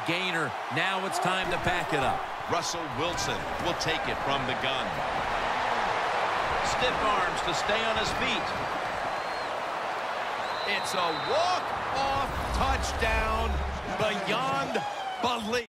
gainer. Now it's time to back it up. Russell Wilson will take it from the gun. Stiff arms to stay on his feet. It's a walk-off touchdown beyond belief.